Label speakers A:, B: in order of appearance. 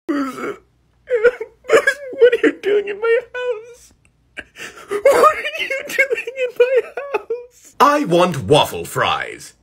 A: What are you doing in my house? What are you doing in my house?
B: I want waffle fries.